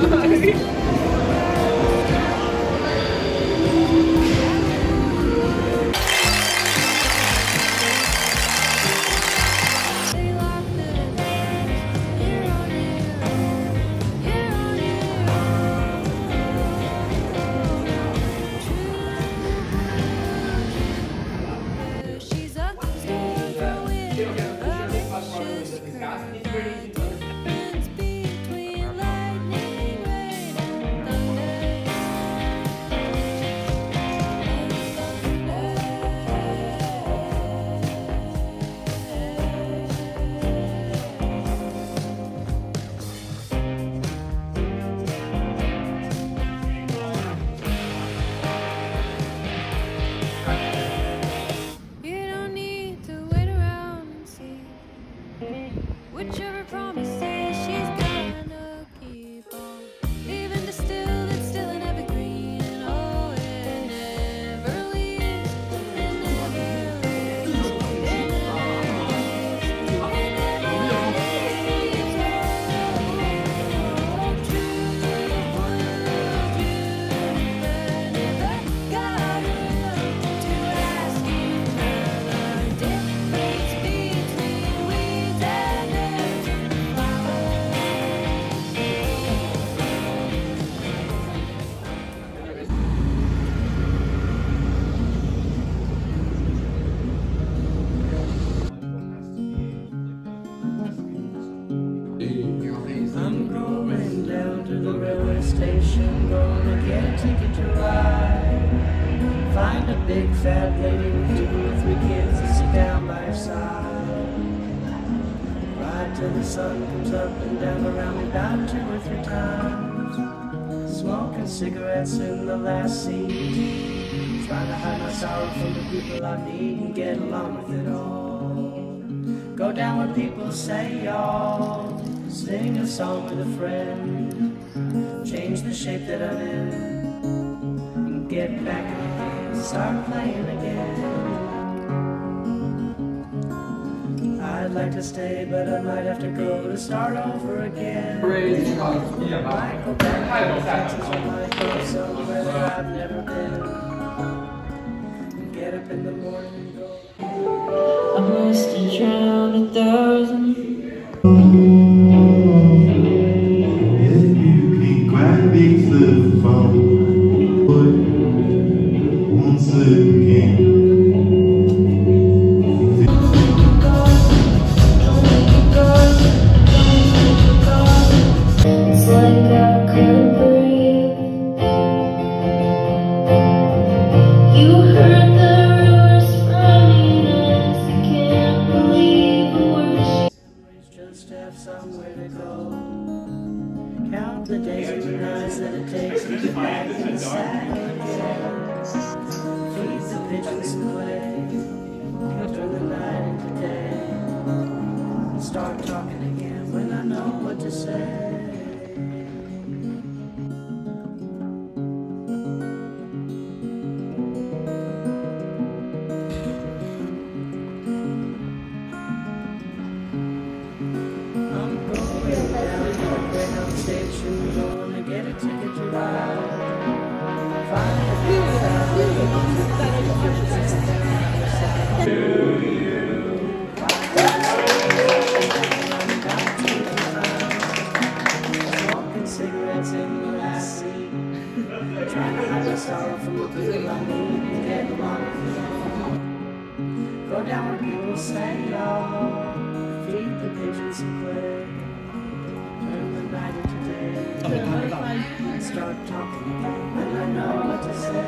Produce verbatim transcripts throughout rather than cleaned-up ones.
Whichever promises she's gonna keep on. Even distilled, it's still an evergreen. And oh, it never leaves. It never leaves. It never leaves. It never leaves. Oh, true, true, and if I got enough to ask you the difference between weeds and I'm going down to the railway station, gonna get a ticket to ride. Find a big fat lady with two or three kids to sit down by her side. Ride till the sun comes up and down around me about two or three times. Smoking cigarettes in the last seat, trying to hide my sorrow from the people I meet and get along with it all. Go down where people say y'all, sing a song with a friend, change the shape that I'm in, and get back again, start playing again. I'd like to stay, but I might have to go to start over again. Crazy. Yeah, might go back to Texas, or might go somewhere that I've never been, and get up in the morning and go. I must have drowned a thousand. If you can grab me to the phone once again. It's like I couldn't breathe. You heard the rumors from me, and I can't believe a word. Just have somewhere to go. Count the days and the nights that it takes to get back in the saddle again. Feed the pigeons some clay, turn the night into day, and start talking again when I know what to say. I'm going down to the Greyhound station, gonna get a ticket to ride. Find a big fat lady with to you. Smoking cigarettes in the last seat, trying to hide my sorrow from the people I meet and get along with it all. Go down where people say y'all, feed the pigeons some clay, turn the night into day, and start talking again when I know what to say.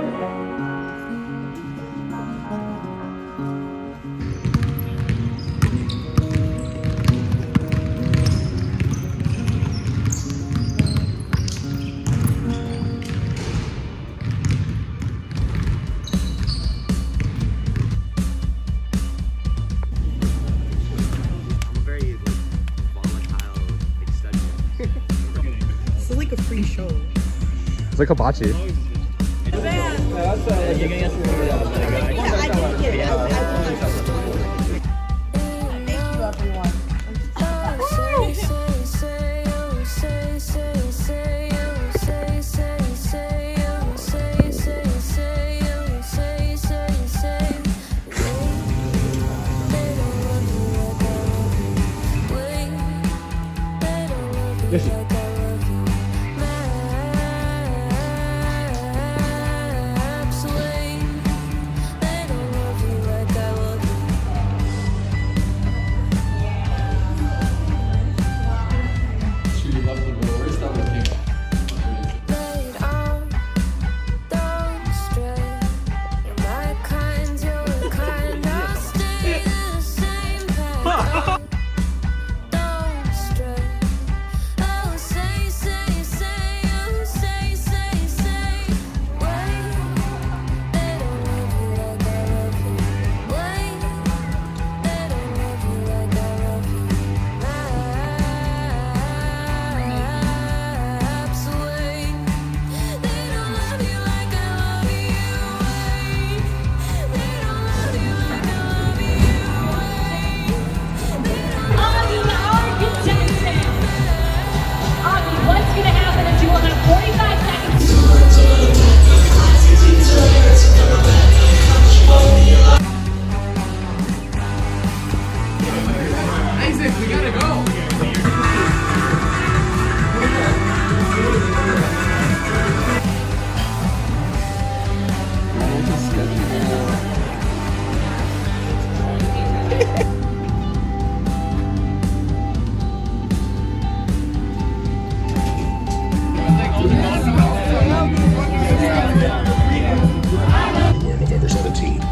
It's like a free show. It's like hibachi. Yeah, I did get it. Thank you, everyone. Say, say, say, oh, say, say, say. よし。 November seventeenth.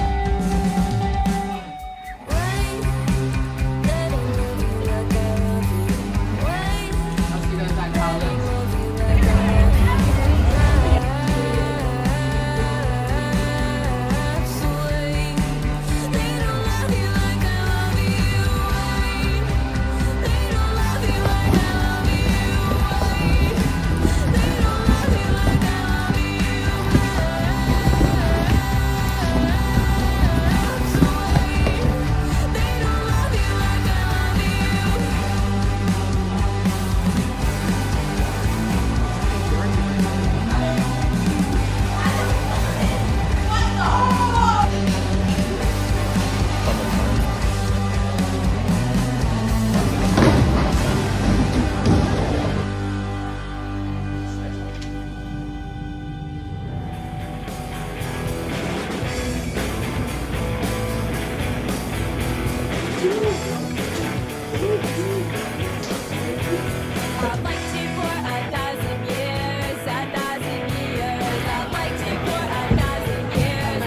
I'd like to for a thousand years, a thousand years. I'd like to for a thousand years,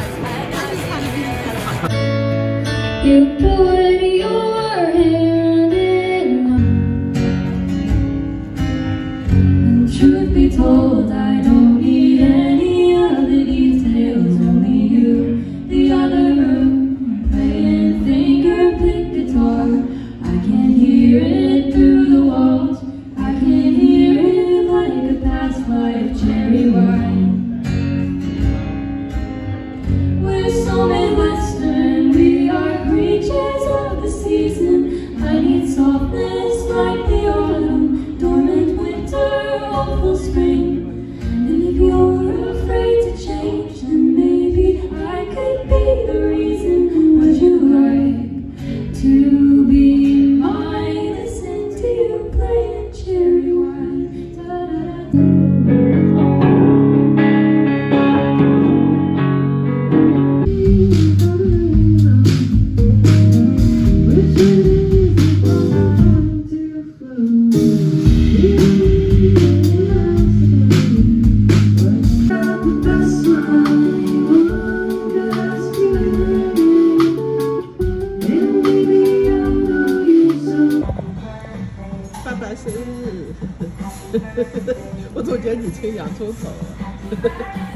a thousand years. You put your hand in mine, and truth be told, I don't need any of the details. Only you, the other room, playing finger pick guitar. I can hear it through the walls. I can hear it like a past life cherry wine. We're so Midwestern, we are creatures of the season. I need softness like the autumn, dormant winter, awful spring. And if you're afraid to change, then maybe I could be the reason. Would you like to be mine? Listen to you playing cherry wine. Da-da-da-da. 生日，我总觉得你吹洋葱头了。